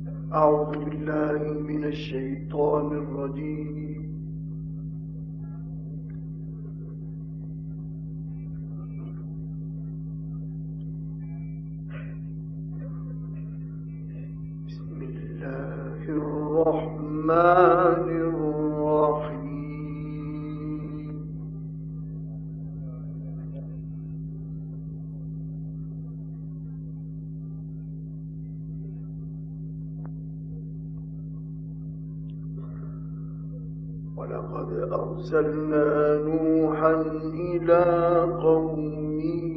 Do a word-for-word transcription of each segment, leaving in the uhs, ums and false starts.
أعوذ بالله من الشيطان الرجيم. بسم الله الرحمن الرحيم. ولقد أرسلنا نوحا إلى قومه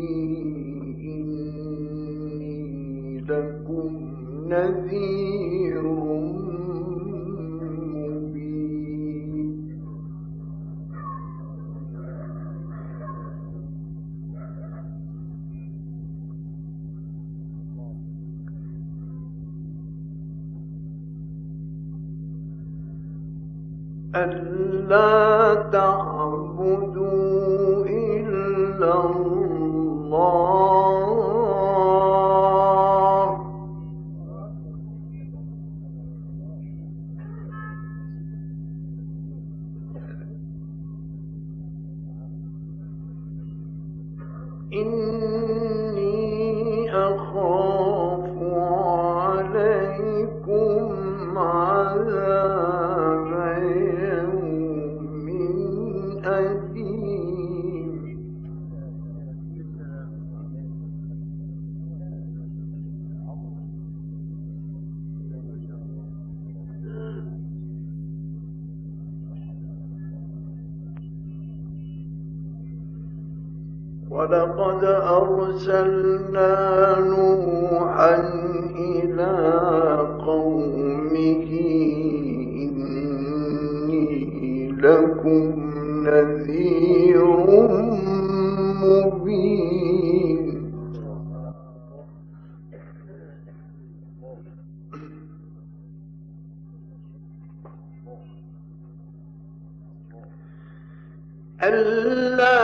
إني لكم نذير مبين. ألا تعبدوا إلا الله إني أخاف عليكم عذاب يوم أليم. ولقد أرسلنا نوحا إلى قومه إني لكم نذير مبين. ألا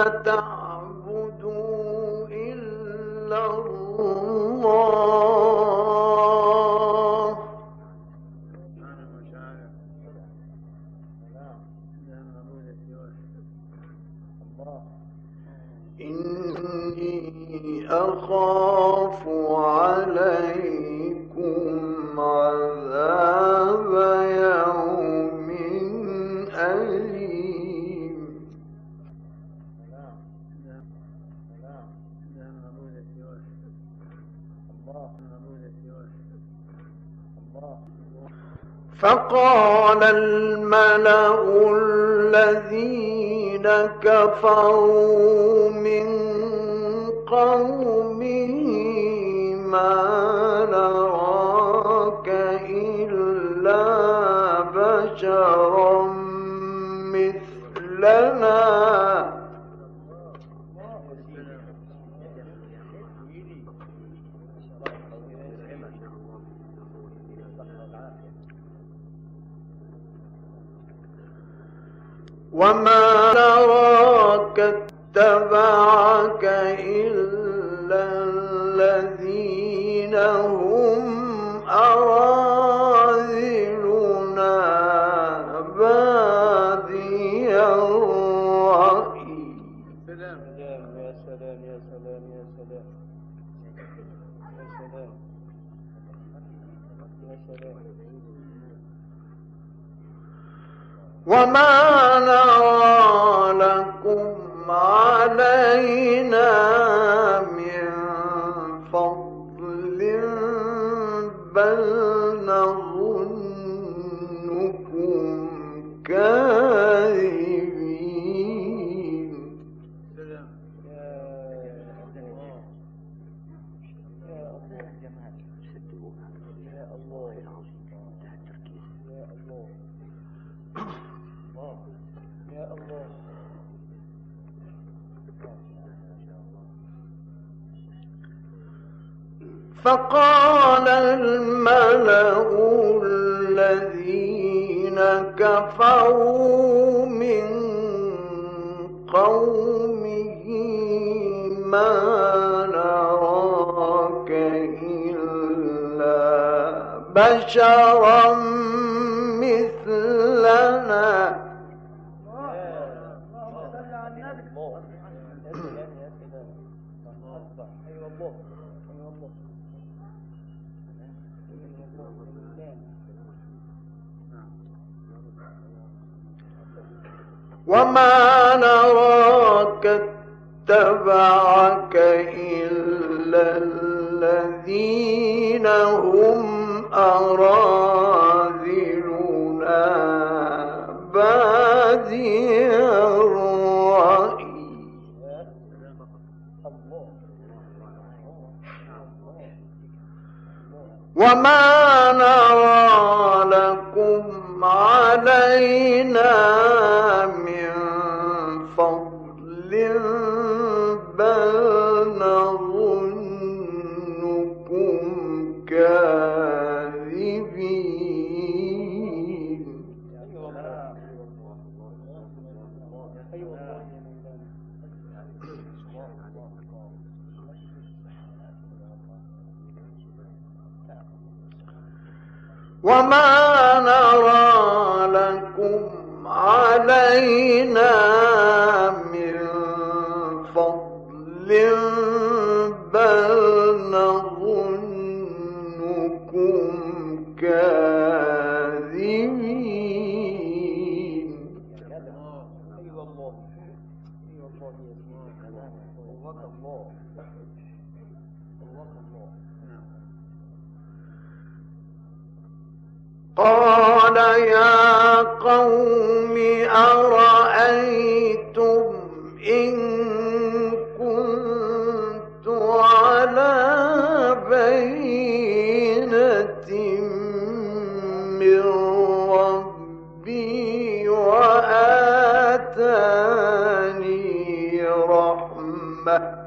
تعبدوا إلا الله إني أخاف عليكم عذاب يوم أليم. فقال الملأ الذين كفروا من قومه ما نراك إلا بشرا مثلنا وما نراك اتبعك إلا الذين هم أراذلنا بادي الرأي. سلام يا سلام يا سلام يا سلام يا سلام. وما نرى لكم علينا من فضل بل نظنكم كاذبين. سلام يا الله يا الله جمال يا الله العظيم انتهى التركيز يا الله يا الله. فقال الملأ الذين كفروا من قومه ما نراك إلا بشرا مثلنا وما نراك اتبعك إلا الذين هم أراذلنا بادي الرأي وما نرى لكم علينا من فضل بل نظنكم كاذبين وما نرى لكم علينا من فضل بل نظنكم كاذبين قال يا قوم أرأيتم إن كنت على بينة من ربي وآتاني رحمة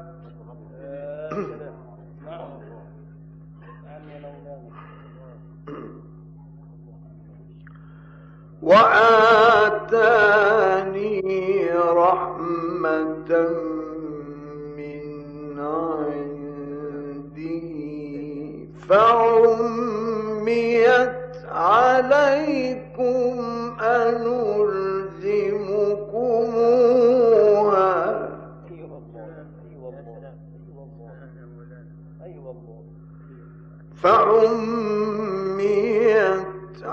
وآتاني رحمة من عنده فعميت عليكم أنلزمكموها فعميت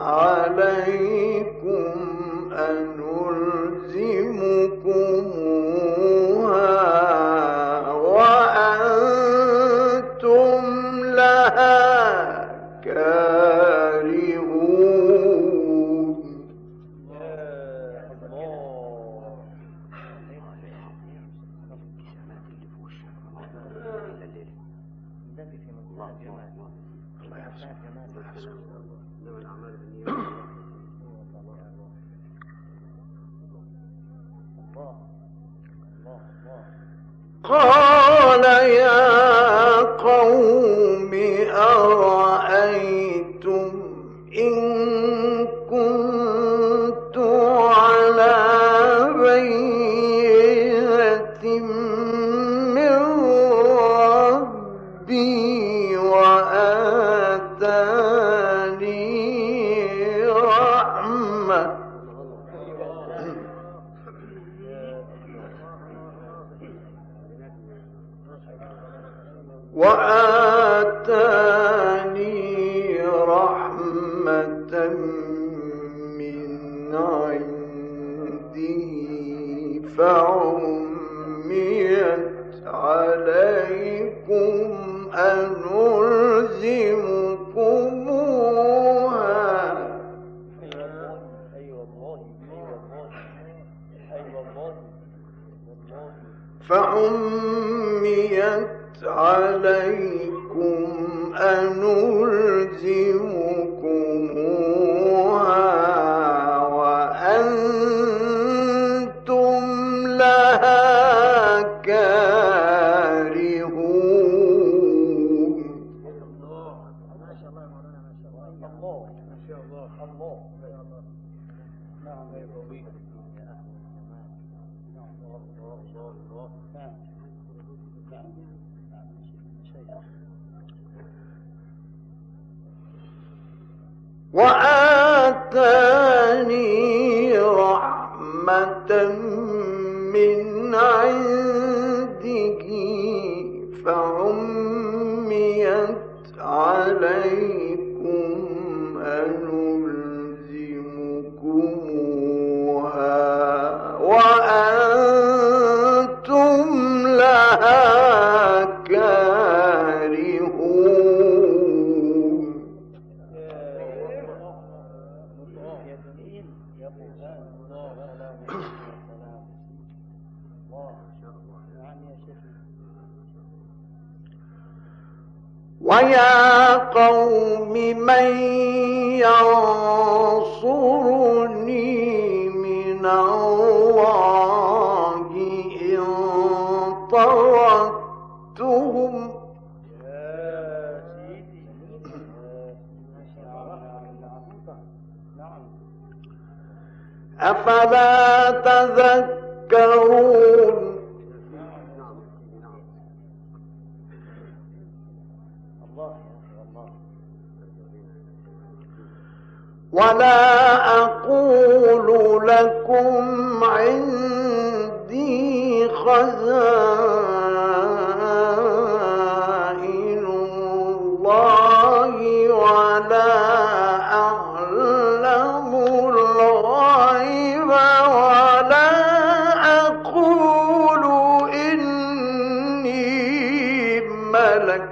عليكم أنلزمكموها وأنتم لها كارهون قال يا قوم أرأيتم إن كنت على بينة من ربي وآتاني رحمة وآتاني رحمة من عنده فعميت عليكم أنلزمكموها فعميت عليكم أنلزمكموها وأنتم لها كارهون ما شاء الله يا مولانا ما شاء الله ما شاء الله الله نعم يا ربي وآتاني رحمة من عنده فعميت عليكم أنلزمكموها وأنتم لها كارهون. ويا قوم من ينصرني من الله إن طردتهم أفلا تذكرون. ولا أقول لكم عندي خزائن الله ولا أعلم الغيب ولا أقول إني ملك.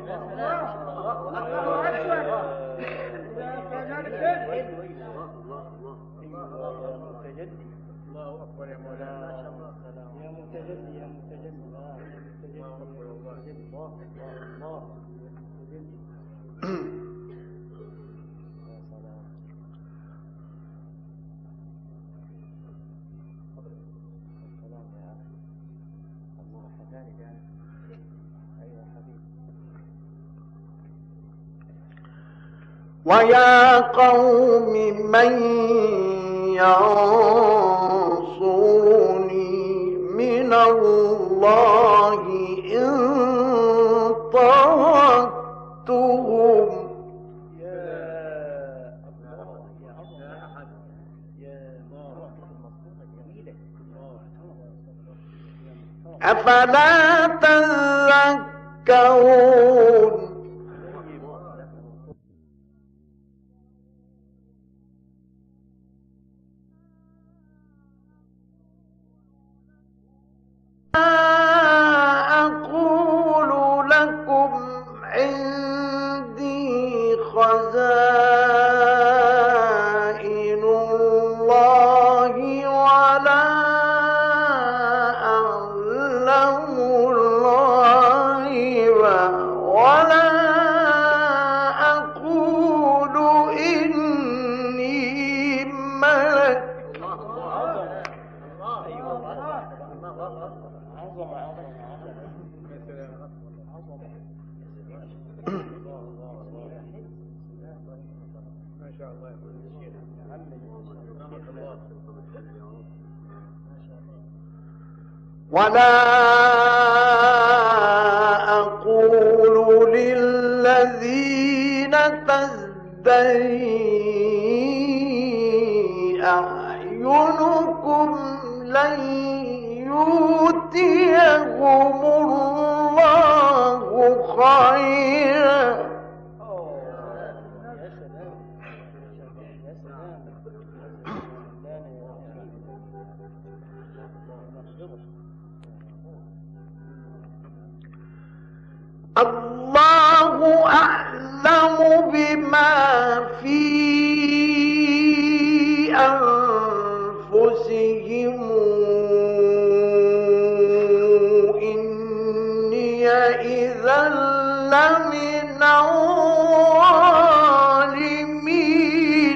ويا قوم من ينصرني من الله إن طردتهم أفلا تذكرون. أقول لكم عندي خزائن الله ولا أعلم الغيب ولا أقول إني ملك. ولا أقول للذين تزدري أعينكم لن يؤتيهم الله خيرا. الله أعلم بما في أنفسهم إني إذا لمن الظالمين.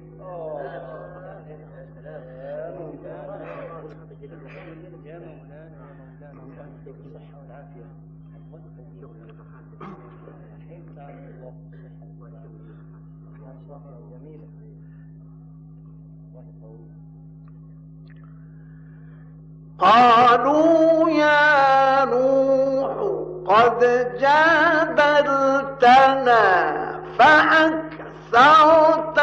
قالوا يا نوح قد جادلتنا فأكثرت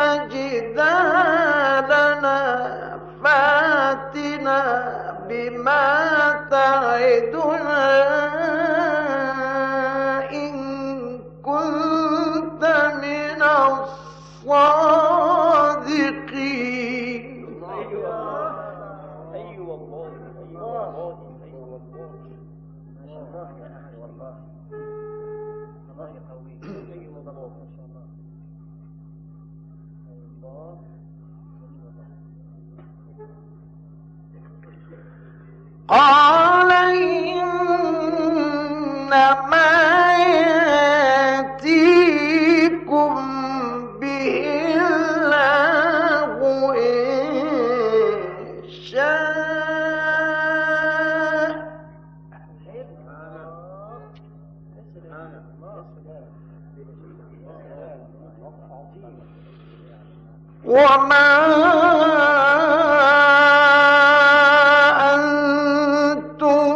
وما أنتم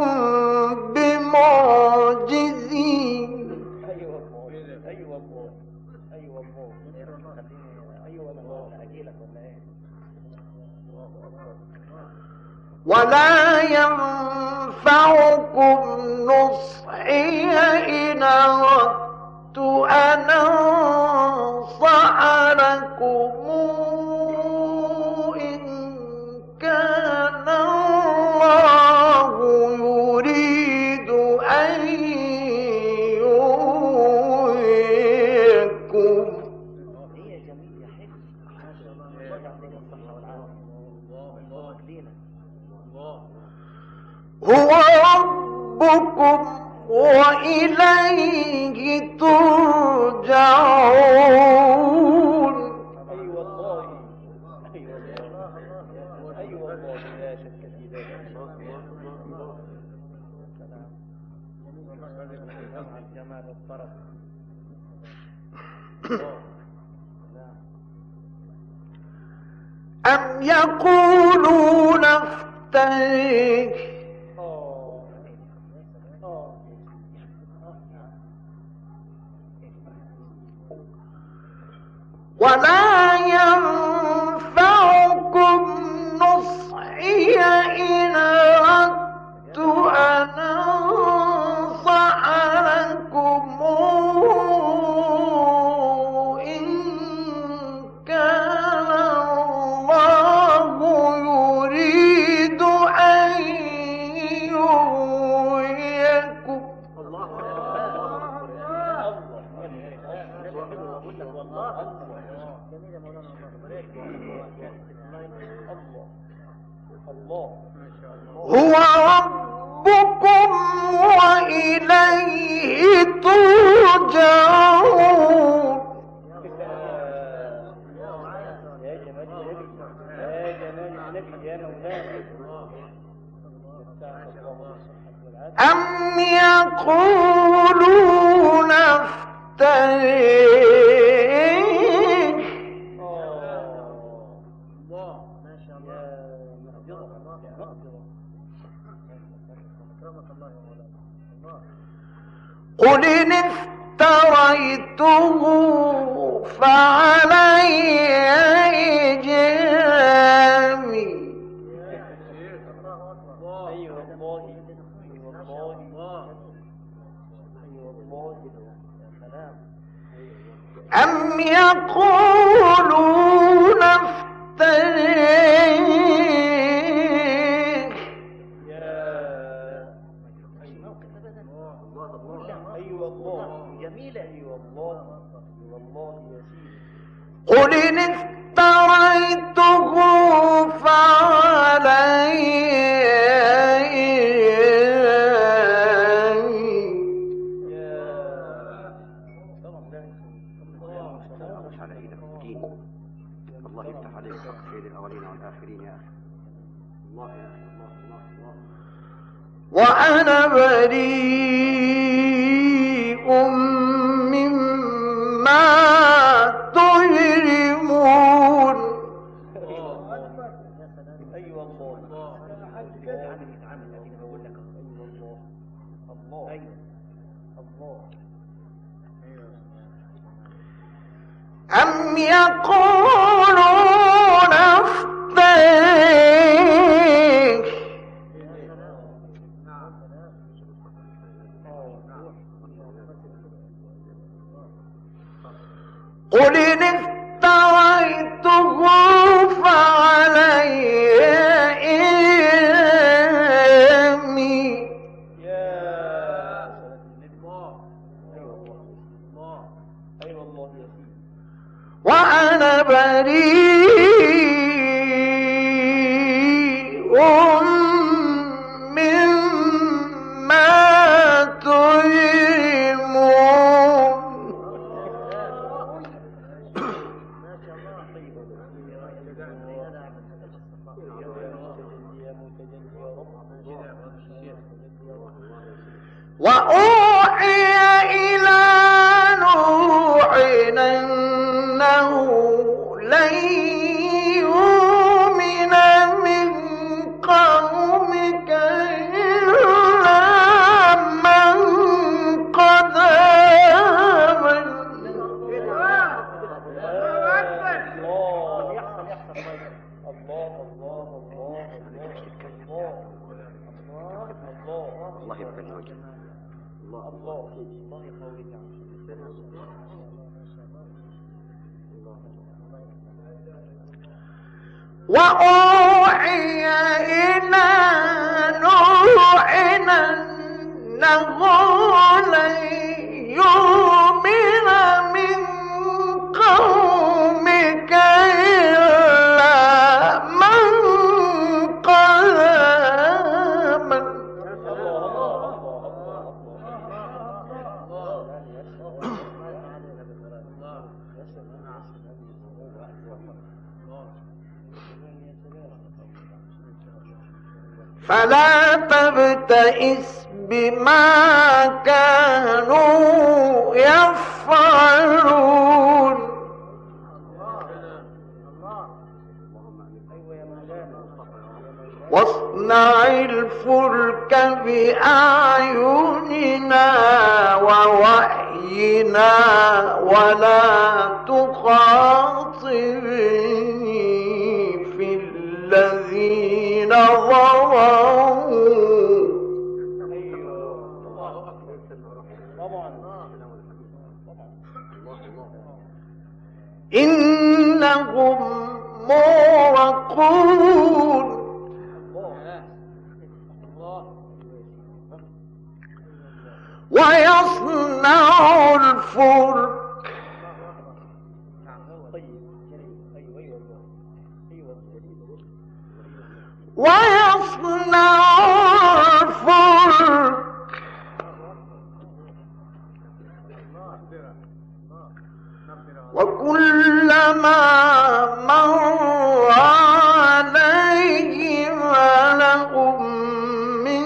بمعجزين. ايوه الله ايوه الله ايوه الله ايوه الله اجيلك ولا ايه؟ ولا ينفعكم نصحي إن أردت أن أنصح لكم إن كان الله يريد أن يغويكم. هي جميل يا حلو ما شاء الله وجع عليك الصحة والعافية الله لينا هو ربكم وإليه ترجعون. ايوه الله ايوه الله ايوه الله لا شك في ذلك. سلام الجمال والطرف. أم يقولون افتريه ولا ينفعكم نصحي إن أردت أن أنصح لكم إن كان الله يريد أن يغويكم. هو ربكم وإليه ترجعون. يا جمال النبي يا جمال النبي يا مولانا. أم يقولون افتريه ما شاء الله قل إن افتريته فعلي إجرامي. ايوه الله ايوه الله ايوه الله يا سلام. أم يقولون افتريه ايوه الله جميله ايوه الله ايوه الله يا سيدي. قل إن افتريته فعلي الله يفتح عليك خير الأولين والآخرين يا أخي. الله يا أخي الله الله الله. وأنا بريء مما تجرمون. ايوه الله يتعامل يتعامل لكن بقول لك ايوه الله الله ايوه الله. أم يقولون افتريه قل إن افتريته فعلي إثمي وأنا بريء مما تجرمون. وأوحي إلى نوح أنه لن يؤمن من قومك إلا من قد آمن. الله يبارك وجهك. الله الله الله يقويك. وأوحي إلى نوح أنه لن يؤمن من قومك إلا من قد آمن. فلا تبتئس بما كانوا يفعلون. واصنع الفلك بأعيننا ووحينا ولا تخاطبني في الذين ظلموا إنهم مغرقون. ويصنع الفلك ويصنع الفلك وكلما مر عليه ملأ من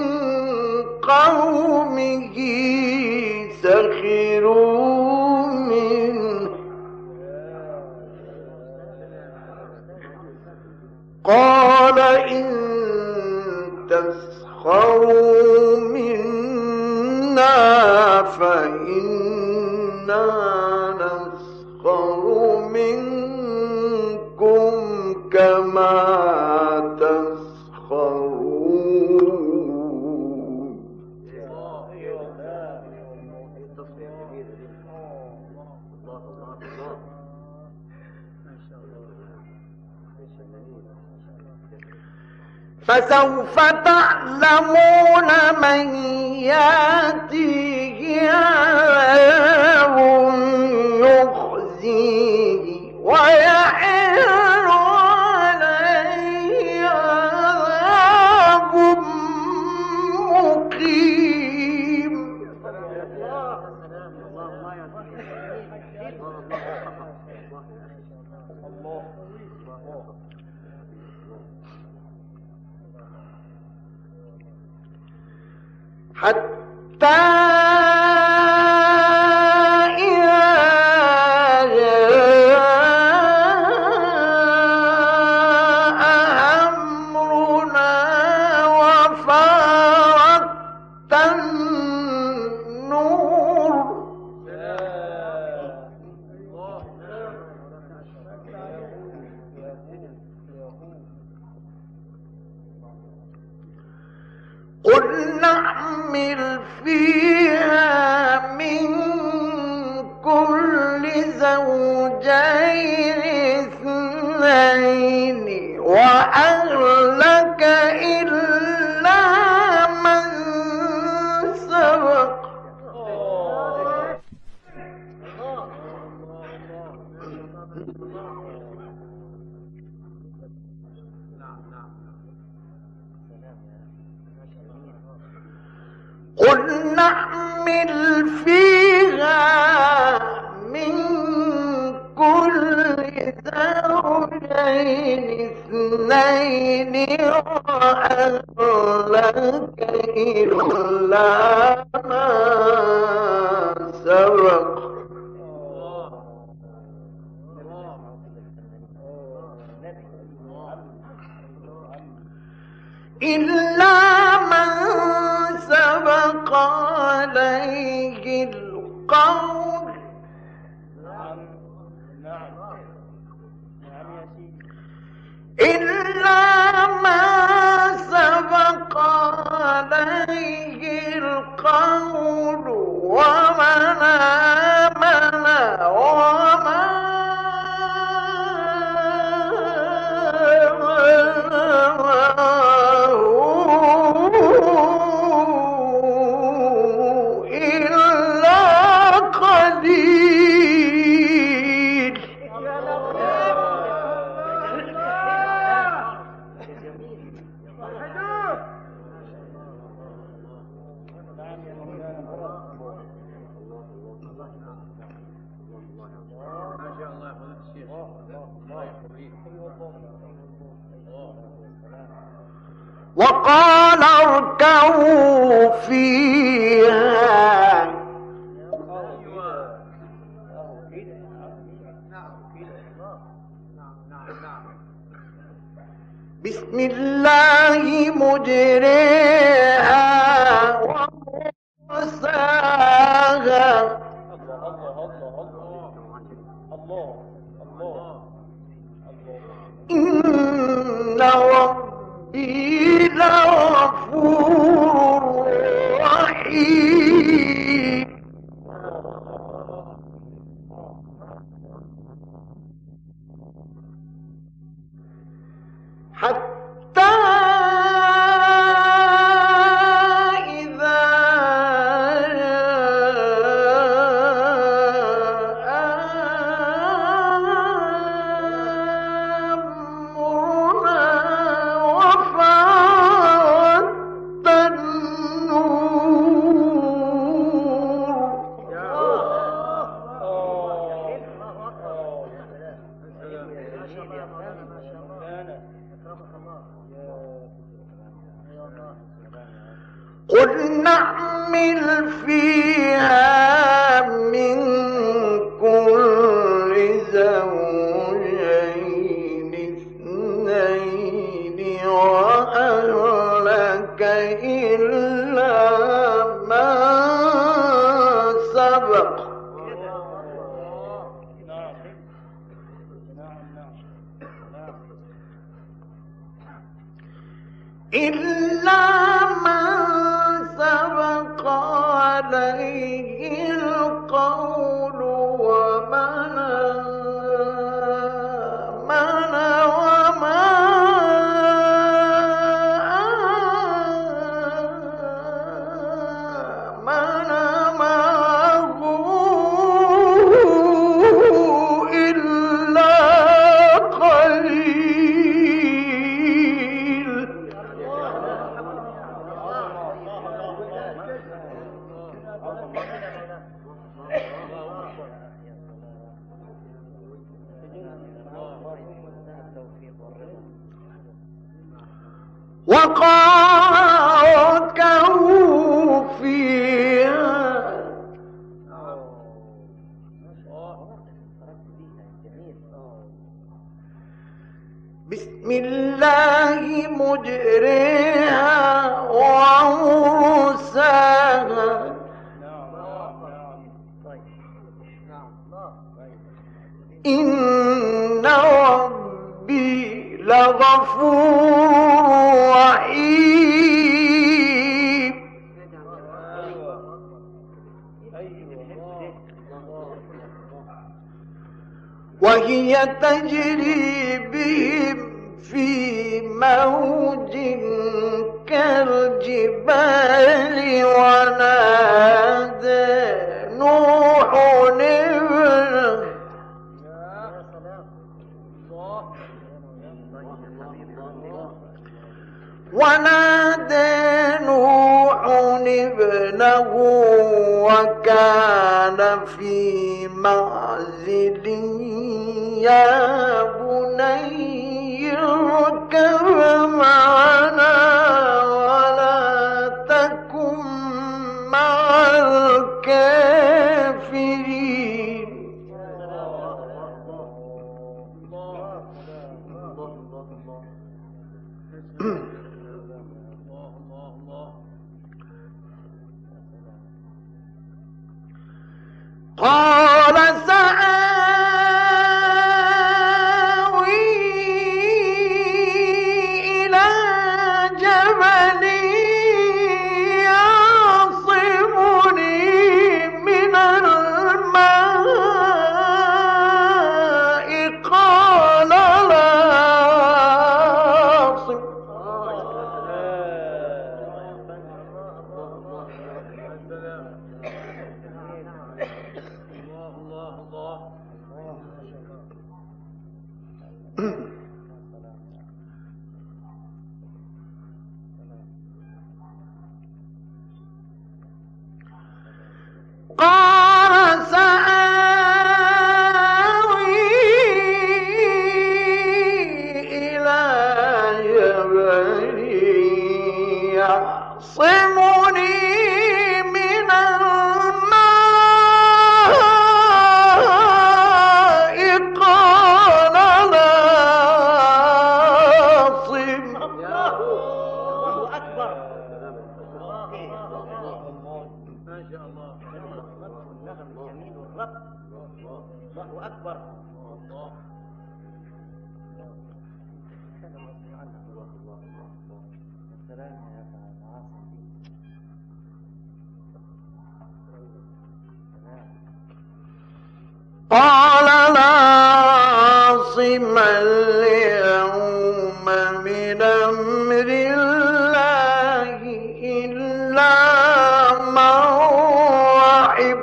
قومه سخروا منه قال إن تسخروا منا فإنا نسخر منكم كما تسخرون. فسوف تعلمون من ياتيه عذاب يخزيه ويحل عليه عذاب مقيم. حتى إذا جاء أمرنا وفارت النور قل نحمل فيها من كل زوجين اثنين وأهلك إلا من سبق. قل نحمل فيها من كل زوجين اثنين وأهلك إلا ما سبق. إلا من سبق عليه القول إلا ما سبق عليه القول ومن آمن وما إلا قليل. وقال اركبوا فيها بسم الله مجريها ومرساها إن ربي لغفور رحيم. حتى إذا قل نحمل فيها من كل زوجين اثنين وأهلك إلا ما سبق إلا ما سبق عليه القول ومن آمن وما آمن معه إلا قليل. وقاركوا فيها بسم الله مجريها ومرساها إن ربي لغفور رحيم. وهي تجري بهم في موج كالجبال ونادى نوح ابنه ونادى نوح ابنه وكان في معزل يا بني اركب معنا ولا تكن مع الكافرين. الله أكبر. الله السلام يا عاصم. قال لا عاصم اليوم من أمر الله إلا من رحم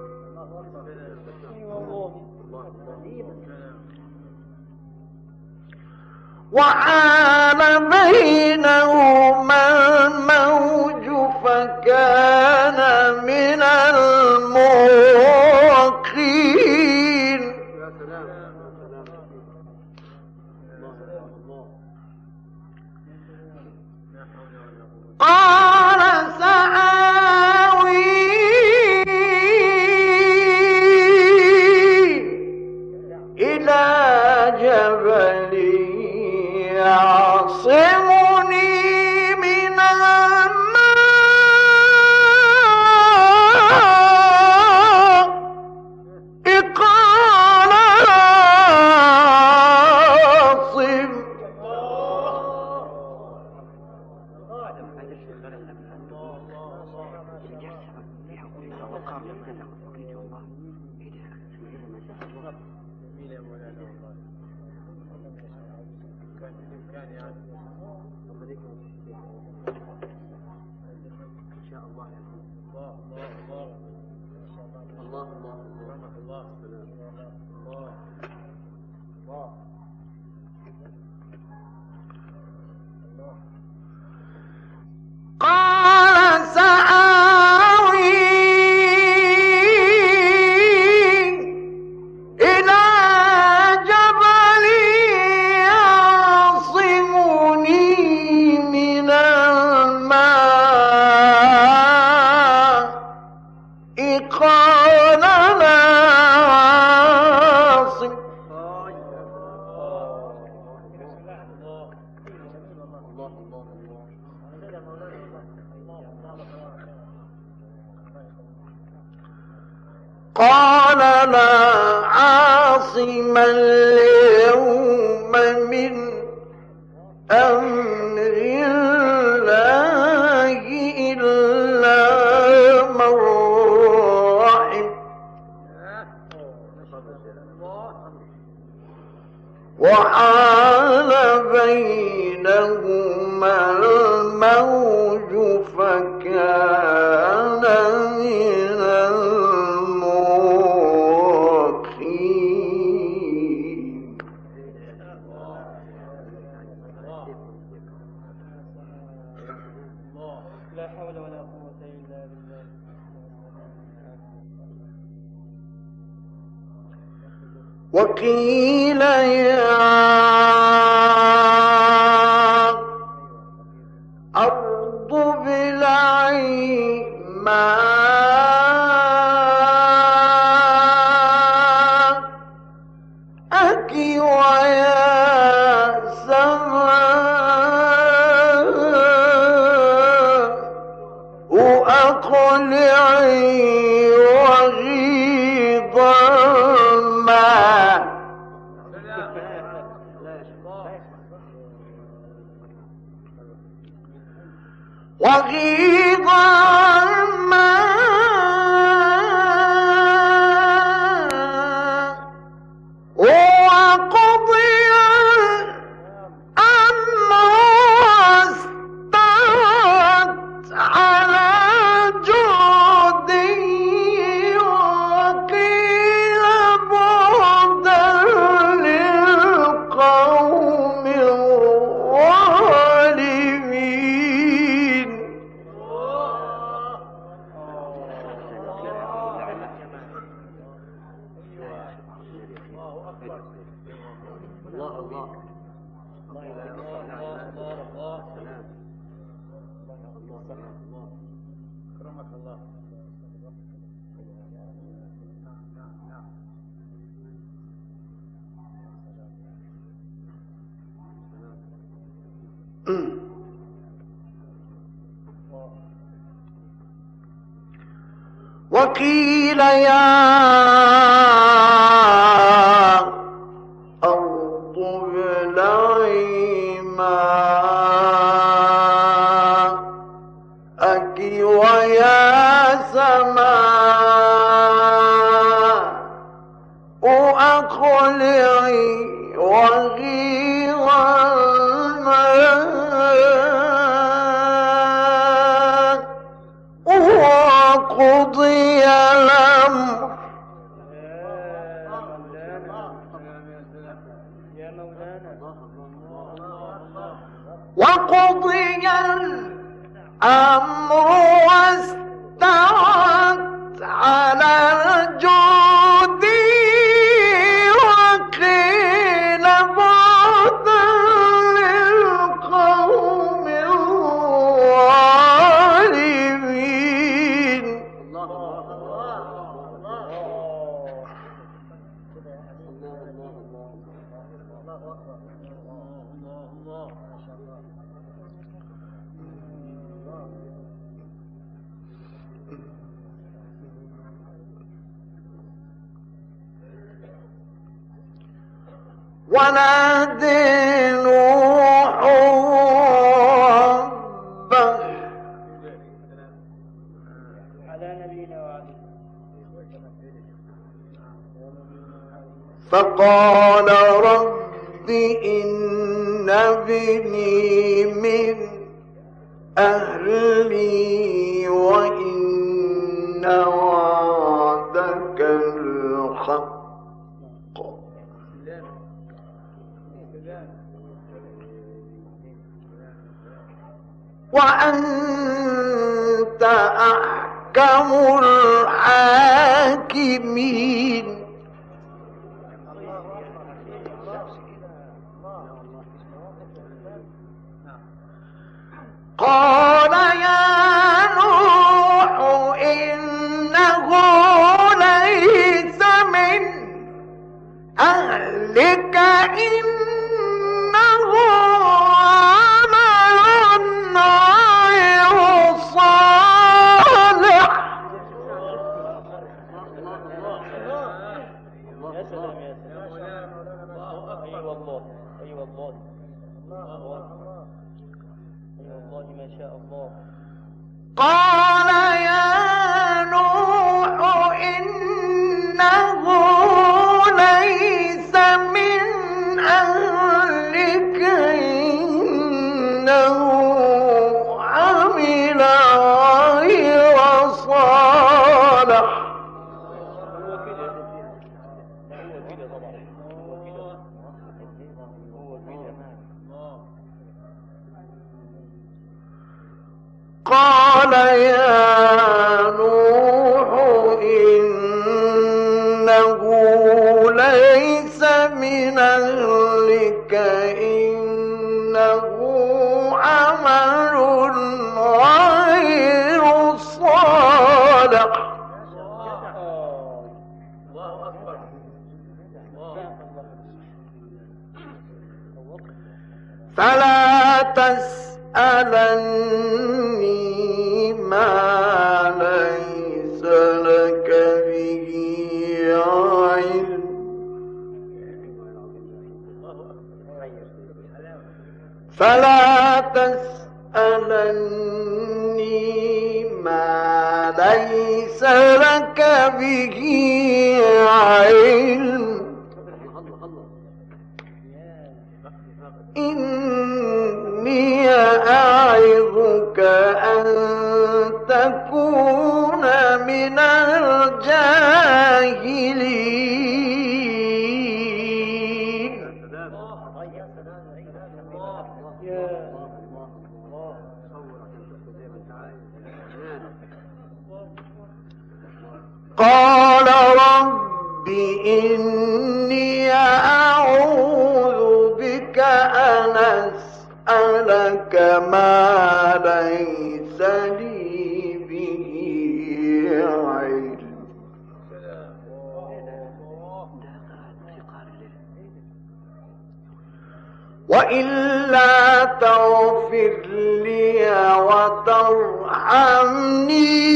وحال بينهما الموج فكان من المغرقين. قال سآوي إلى جبل يعصمني من الماء قال عاصم قال سآوي إلى جبل يعصمني من الماء قال لا عاصم قال لا عاصم اليوم من أمر الله إلا من رحم وحال بينهما الموج فكان من المغرقين. لا حول ولا قوة إلا بالله. وقيل يا أرض ابلعي ماءك ويا سماء أقلعي وغيض الماء وغيض الماء وقضي الأمر واستوت على جودي وقيل بعدا للقوم الظالمين. الله الله أكرمك الله. وقيل يا ابلعي ماءك ويا سماء أقلعي وغيظ الماء وقضي الأمر وقضي الأمر واستوت على الجود وقيل بعدا للقوم الظالمين. ونادى نوح ربه على نبينا وعليه فقال رب إن ابني من أهلي وإن وعدك الحق وأنت أحكم الحاكمين. قال يا نوح إنه ليس من أهلك إنه عمل غير صالح. يا سلام يا سلام. أي والله أي والله والله ما شاء الله. قال يا نوح إنه ليس من أهلك إنه عمل غير صالح. هو كده هو كده طبعا هو كده هو كده. قال يا نوح إنه ليس من أهلك إنه عمل غير صالح. الله أكبر. فلا تسألني ما ليس لك به علم فلا تسألني ما ليس لك به علم إني أعظك أن تكون من الجاهلين. قال رب إني أعوذ بك أن أسألك ما ليس لي به علم وإلا تغفر لي وترحمني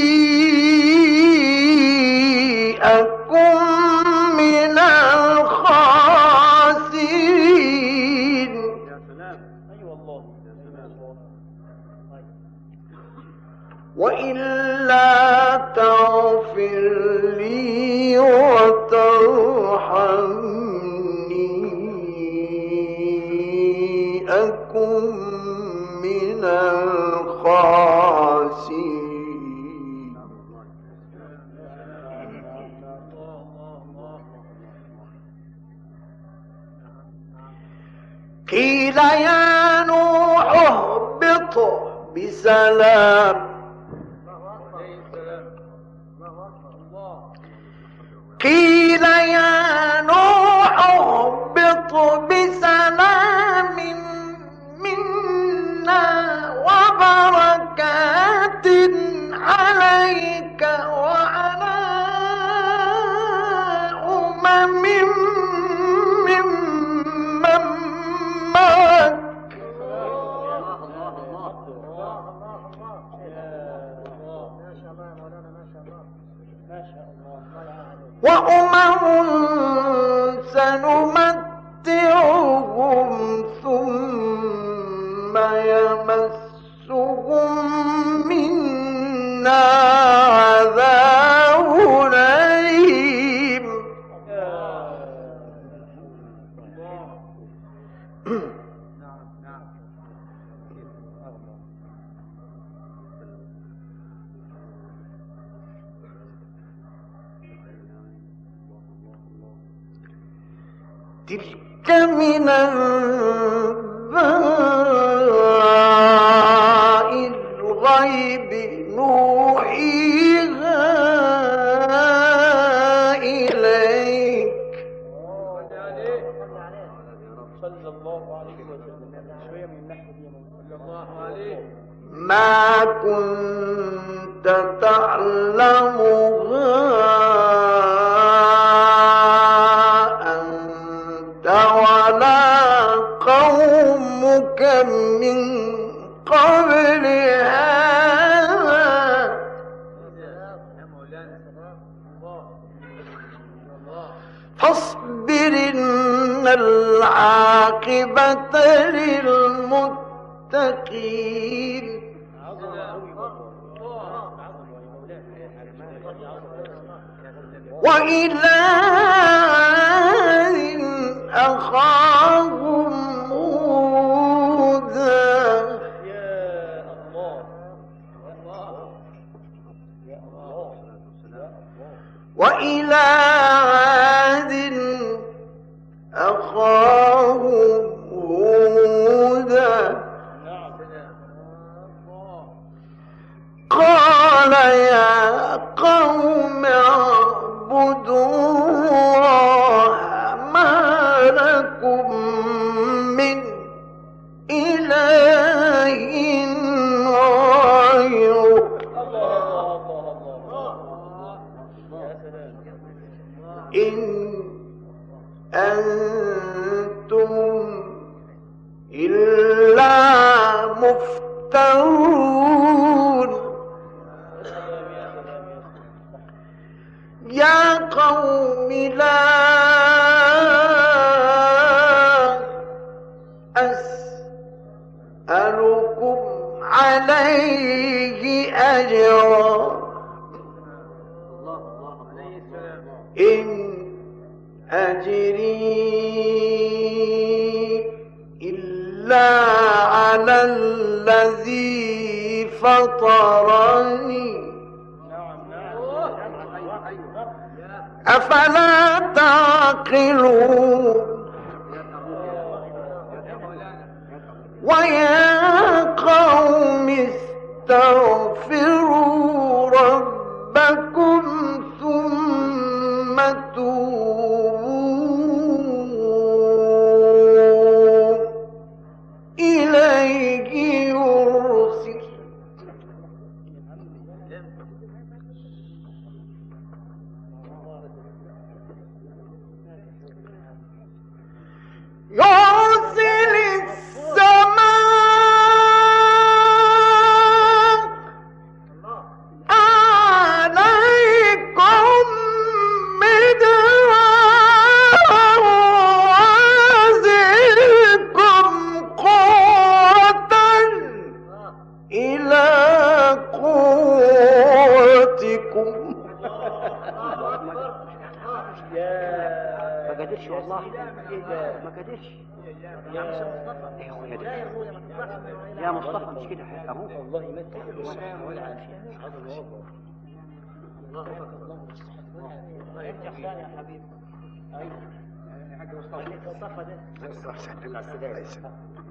أكن من الخاسرين. وإلا تغفر لي وترحمني أكن من الخاسرين. قيل يا نوح اهبط بسلام قيل يا نوح اهبط بسلام منا وبركات عليك وعلى أمم ممن معك وأمم سنمتعهم ثم يمسهم منا عذاب أليم. تلك من أنباء الغيب نوحيها إليك. صلى الله عليه وسلم. شوية من النحو دي صلى الله عليه. ما كنت تعلمها ولا قومك من قبل هذا فاصبر إن العاقبة للمتقين. وإلى عاد أخاهم هودا وإلى عاد أخاهم هودا قال يا قوم اعبدوا الله ما لكم من إله غيره إن أنتم إلا مفترون. يا قوم لا أسألكم عليه أجرا إن أجري إلا على الذي فطرني أفلا تعقلون. ويا قوم استغفروا ربكم ثم توبوا إليه يرسل يرسل السماء قدرش والله. ايه ده ما قدرش يا مش مصطفى. ايوه يا لا ده. يا ابويا ما تطلعش. يا مصطفى مش كده اهو. الله يمتعك بالسلامة والعافية. هذا الوضع. الله الله الله يفتح ثاني يا حبيبي. ايوه حق مصطفى. مصطفى ده مصطفى على السلامة.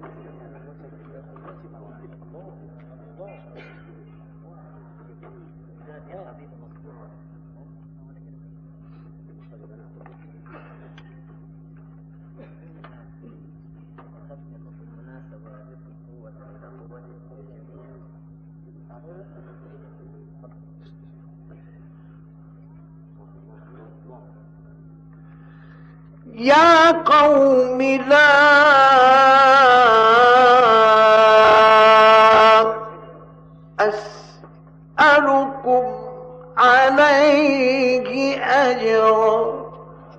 يا حبيبي مصطفى. يا قوم لا أسألكم عليه أجرا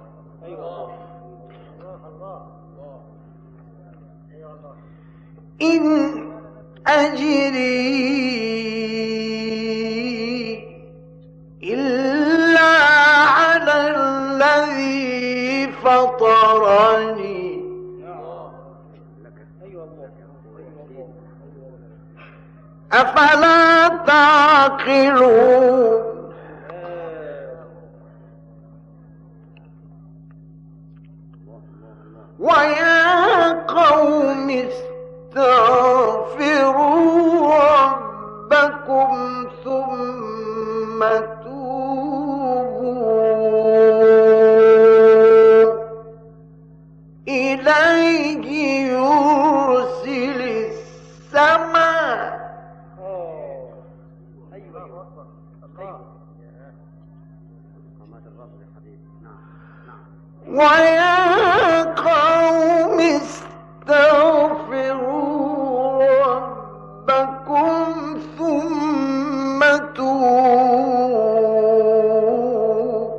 إن أجري إلا على الذي فطرني أفلا تعقلون ويا قوم استغفروا ربكم ثم توبوا إليه يرسل السماء ويا قوم استغفروا ربكم ثم توبوا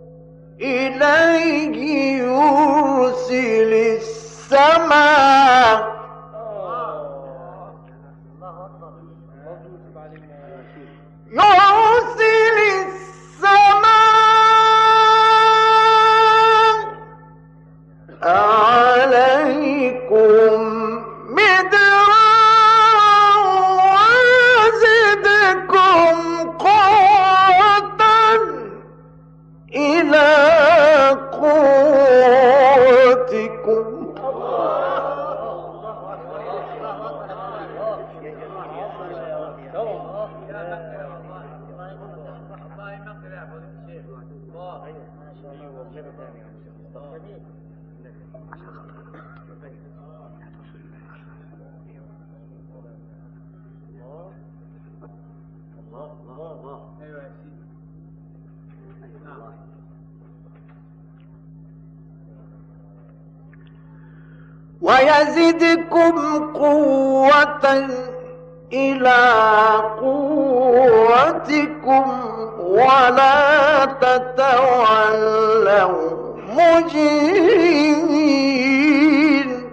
إليه يرسل السماء يرسل السماء عليكم مدرارا ويزدكم قوة إلى قوتكم ويزدكم قوة إلى قوتكم ولا تتولوا مجرمين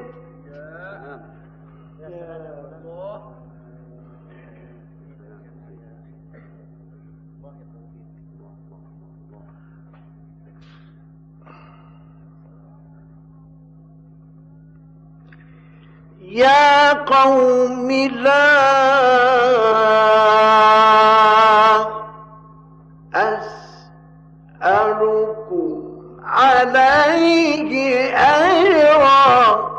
يا قوم لا أسألكم عليه أجرا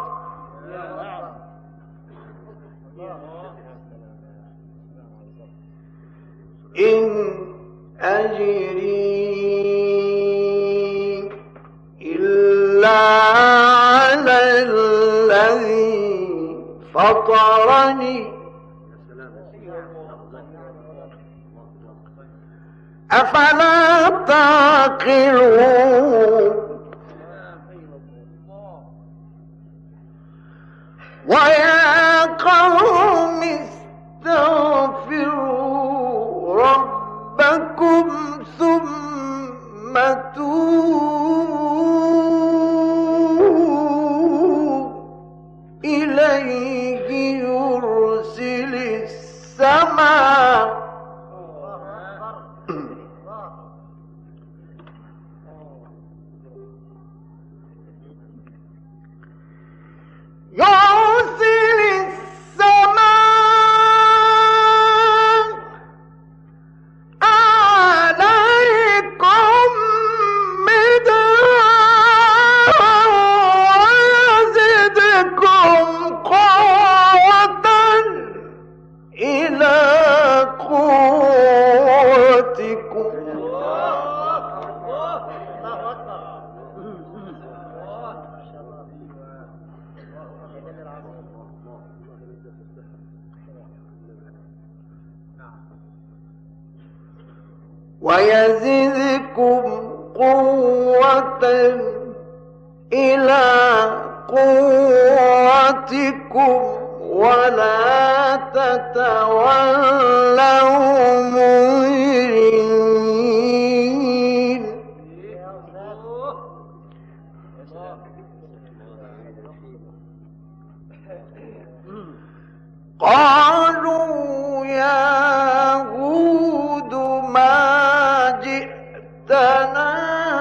إن أجري إلا على الذي فطرني أفلا تعقلون ويا قوم استغفروا ربكم ثم توبوا إليه يرسل السماء ويزدكم قوة إلى قوتكم ولا تتولوا مجرمين. قالوا يا هود ما جئتنا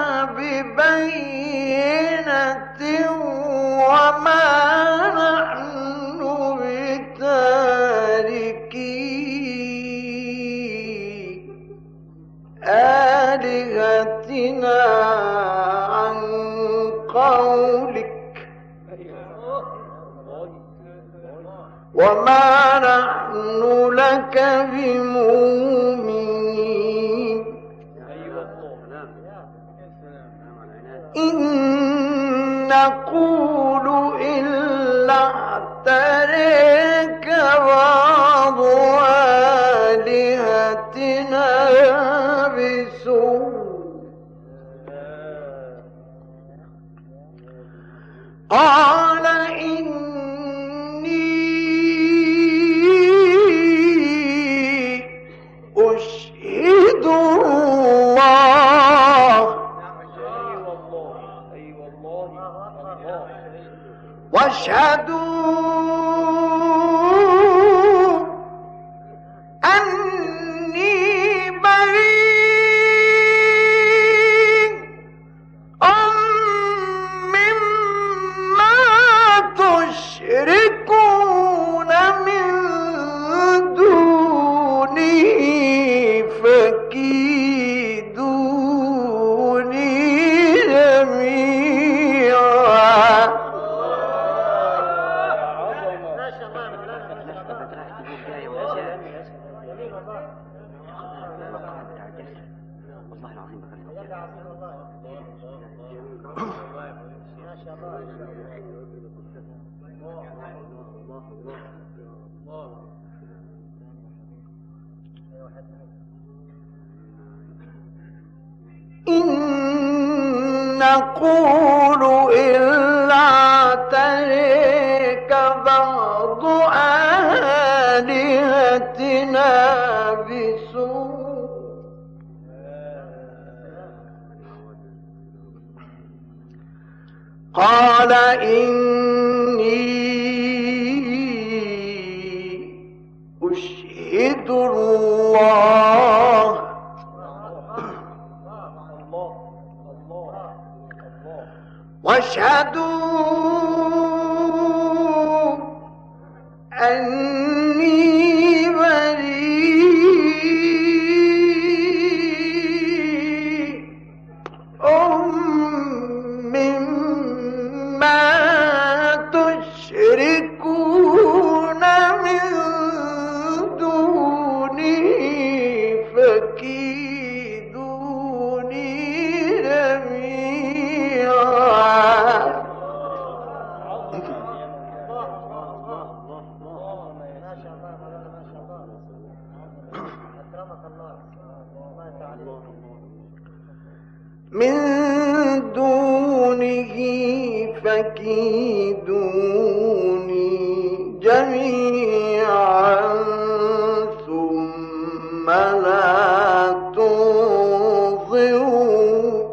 ببينة وما نحن بتاركي آلهتنا عن قولك وما نحن لك بمؤمنين. إن نقول إلا اعتريك بعض آلهتنا بسوء قال إني أشهد الله واشهدوا أني بريء مما تشركون من دونه فكيدوني جميعا. إن نقول إلا اعتريك بعض آلهتنا بسوء قال إني أشهد الله واشهدوا أني بريء مما تشركون من دونه فكيدوني جميعا. من دونه فكيدوني جميعا ثم لا تنظرون.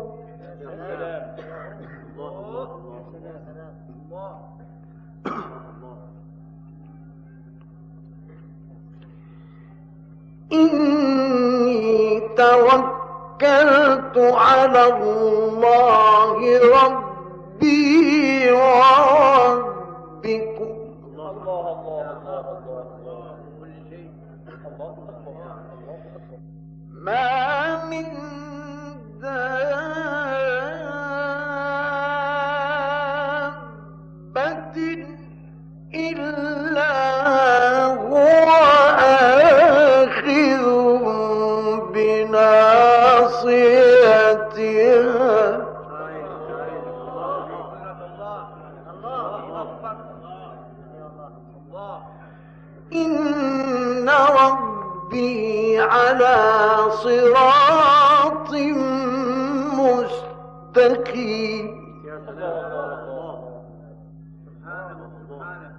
إني توكلت على الله ربي وربكم ما من دابة إلا هو آخذ بناصيتها إن ربي على صراط يا سلام. سبحانه سبحانه.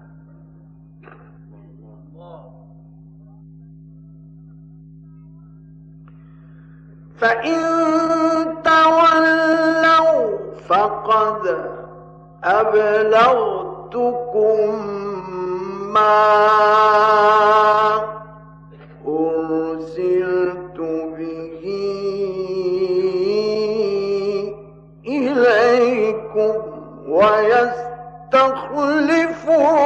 فإن تولوا فقد أبلغتكم ما أرسلت به إليكم ويستخلف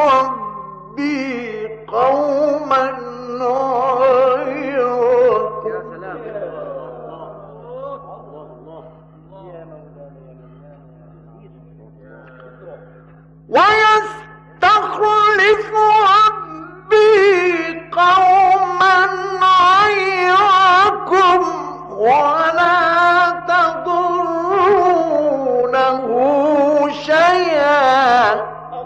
ربي قوما غيركم. يا سلام. ويستخلف ربي قوما غيركم ولا تضرونه شيئا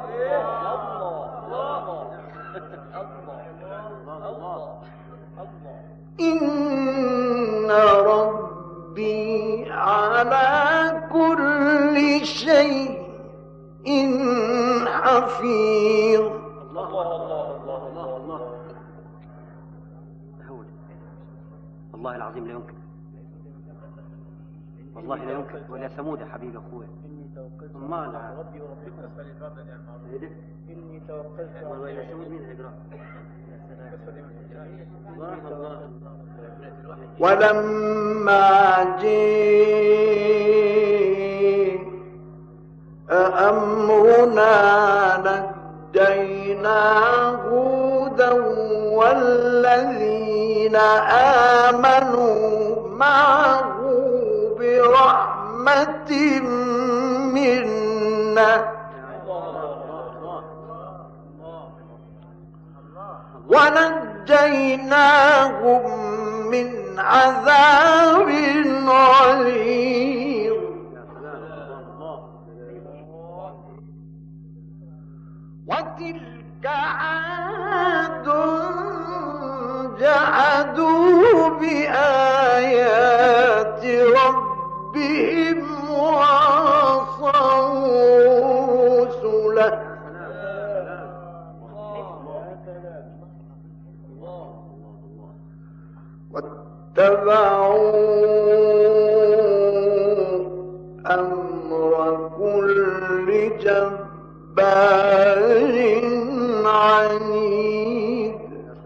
إن ربي على كل شيء إن حفيظ. الله الله الله الله الله. هول والله العظيم لا يمكن، والله لا يمكن. ولا ثمود يا حبيبي اخويا. إني توكلت ما لا. على ربي وربكم فليفضل يا معروف. ايه ده؟ إني توكلت على والله ثمود مين هيقرا؟ الله الله. ولما جاء أمرنا نجينا هودا والذين آمنوا معه برحمة منا ونجيناهم من عذاب غليظ. وتلك عاد جحدوا بآيات ربهم وعصوا رسله واتبعوا أمر كل جبار عنيد.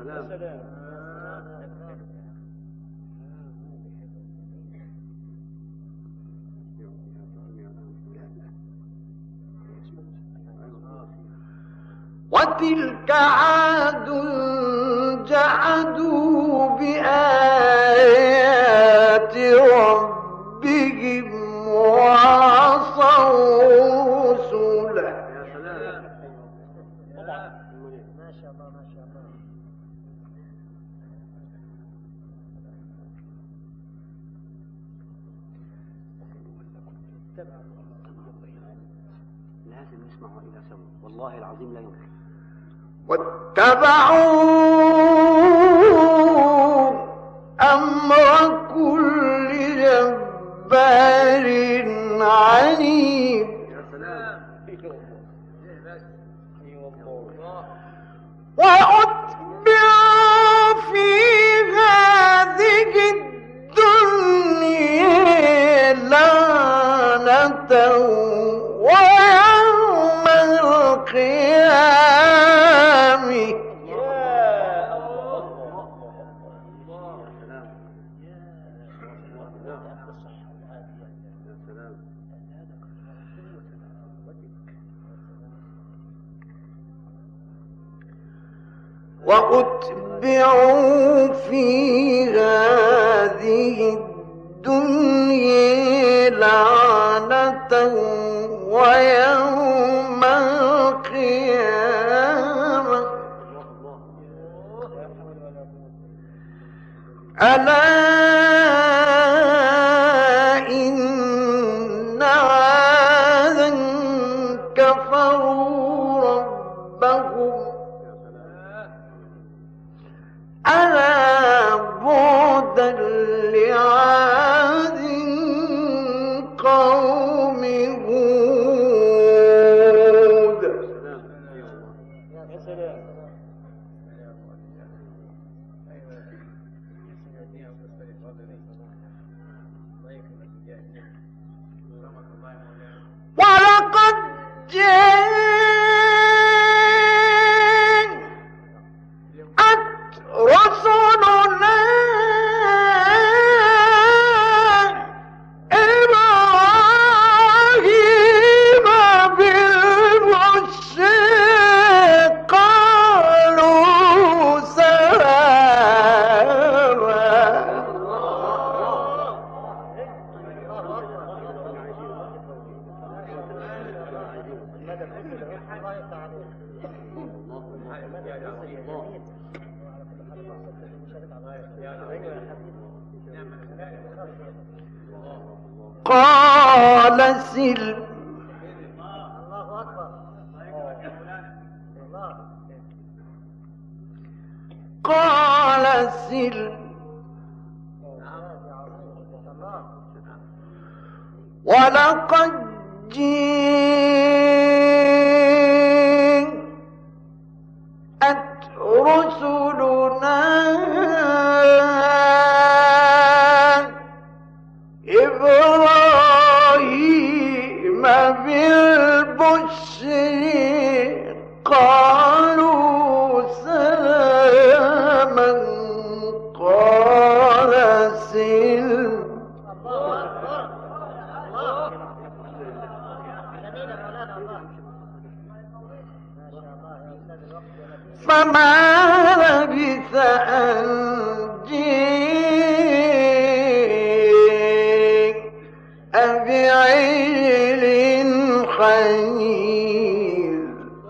وتلك عاد جحدوا بآيات ربهم وعصوا رسله. ما شاء الله ما شاء الله. لازم نسمعه إلى سوا، والله العظيم لا يمكن. واتبعوا أمر كل جبار عنيد. يا سلام. وأتبعوا في هذه الدنيا لعنة ويوم القيامة وأتبعوا في هذه الدنيا لعنة ويوم القيامة ألا إن عادا كفروا ربهم ألا بعدا لعاد قوم ولقد جاءت رسلنا إبراهيم بالبشر قالوا سلاما. قال سلم. قال سلم ولقد جاءت رسلنا إبراهيم بالبشر قالوا سلاما. قال سلم فما لبث أن جاء بعجل حنيذ.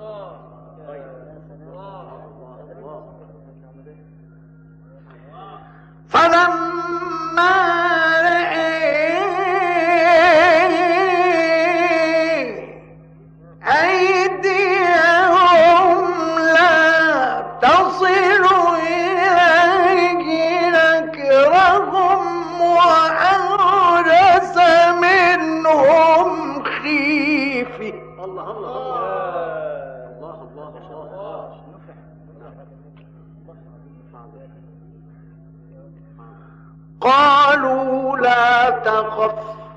فلما رأى أيديهم لا تصل إليه نكرهم وأوجس منهم خيفة. الله الله الله الله الله. قالوا لا تخف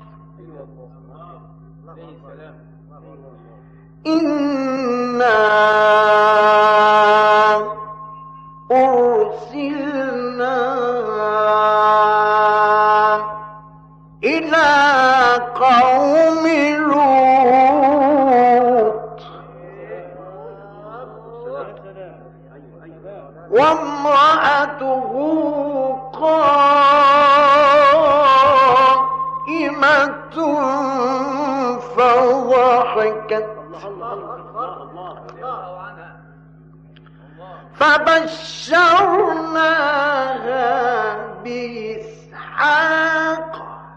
إنا أرسلنا إلى قوم لوط وامرأته قائمة فضحكت فبشرناها بإسحاق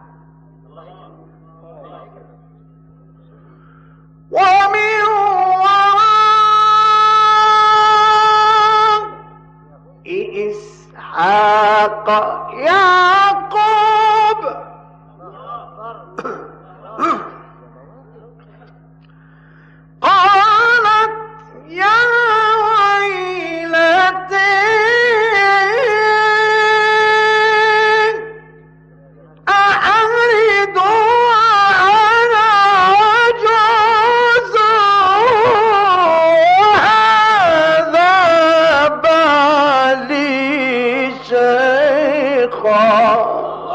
ومن وراء إسحاق يعقوب. قالت يا ويلتي أألد وأنا عجوز وهذا بالي شيخا.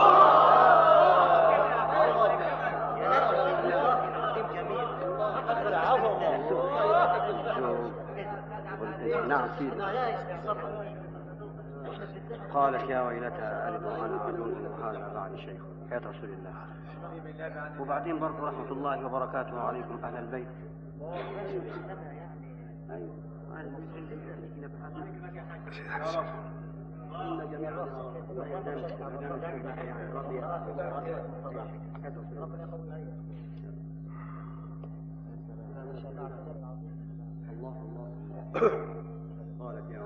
نعم سيدي. قالت يا ويلتى ألد وأنا عجوز وهذا بعد شيخ. حياة رسول الله. وبعدين برضه رحمة الله وبركاته عليكم أهل البيت. الله الله. قالت يا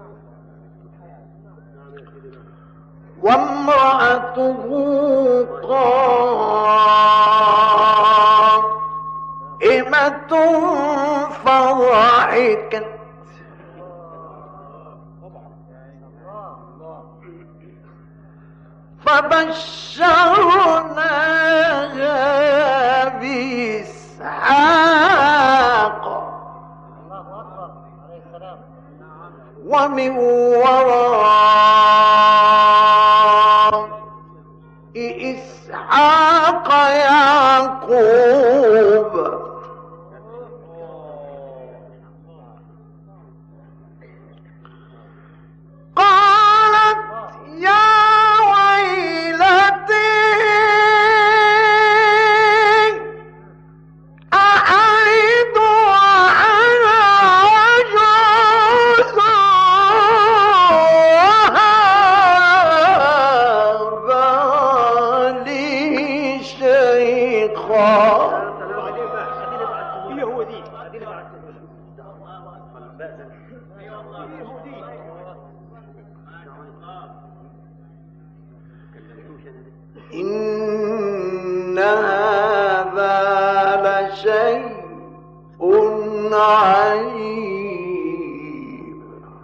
وامرأته قائمة فضحكت فبشرناها بإسحاق ومن وراء إسحاق يعقوب قالت يا ويلتي أألد وأنا عجوز وهذا لي شيخا. هي هو دي إن هذا لشيء عجيب.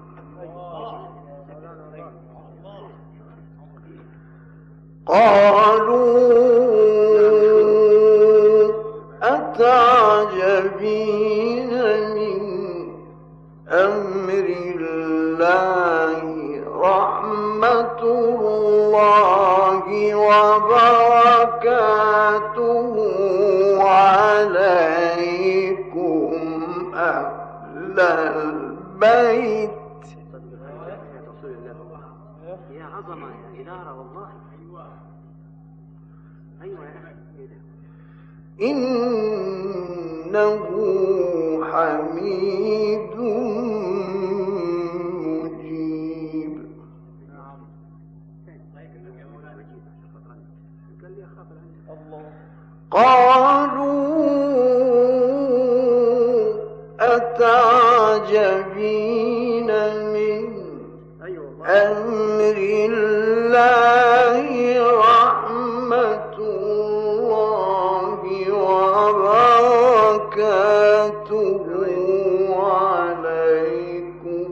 قالوا أتعجبين من أمر الله رحمة الله وبركاته عليكم أهل البيت. يا عظمة يا إدارة والله. أيوة يا أخي إنه حميد مجيب. قالوا أتعجبين من أمر الله رحمة الله وبركاته عليكم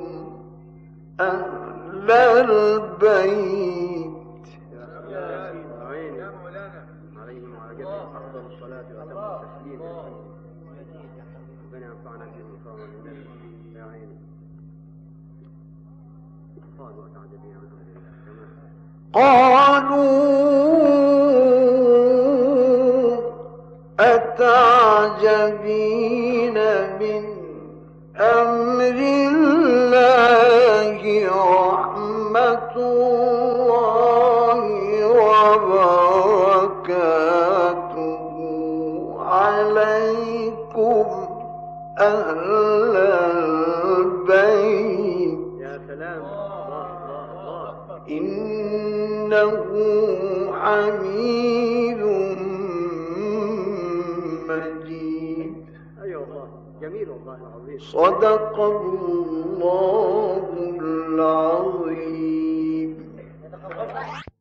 أهل البيت. عليهم وعلى جميع أفضل الصلاة وأتم التسليم. ربنا ينفعنا به وينفعنا بالله. يا عيني قالوا أتعجبين من أمر الله. قالوا أتعجبين من أمر الله رحمة الله وبركاته عليكم أهل البيت. يا سلام الله الله الله. إنه حميد مجيد. أيوة الله جميل والله العظيم. صدق الله العظيم.